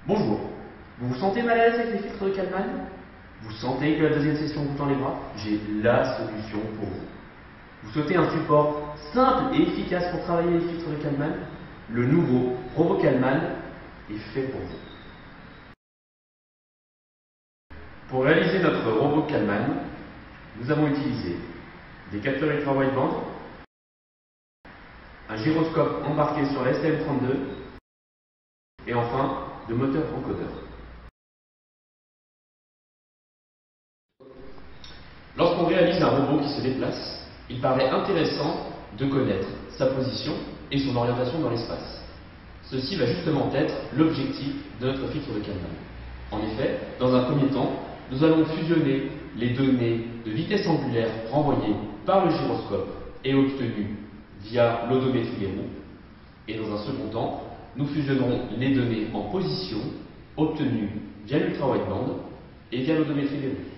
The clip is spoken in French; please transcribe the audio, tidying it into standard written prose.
Bonjour, vous vous sentez mal à l'aise avec les filtres de Kalman? Vous sentez que la deuxième session vous tend les bras? J'ai la solution pour vous. Vous souhaitez un support simple et efficace pour travailler les filtres de Kalman? Le nouveau robot Kalman est fait pour vous. Pour réaliser notre robot Kalman, nous avons utilisé des capteurs ultra-wideband, un gyroscope embarqué sur la STM32 et enfin de moteurs encodeurs. Lorsqu'on réalise un robot qui se déplace, il paraît intéressant de connaître sa position et son orientation dans l'espace. Ceci va justement être l'objectif de notre filtre de Kalman. En effet, dans un premier temps, nous allons fusionner les données de vitesse angulaire renvoyées par le gyroscope et obtenues via l'odométrie des roues. Et dans un second temps, nous fusionnerons les données en position obtenues via l'ultra-wideband et via l'odométrie des roues.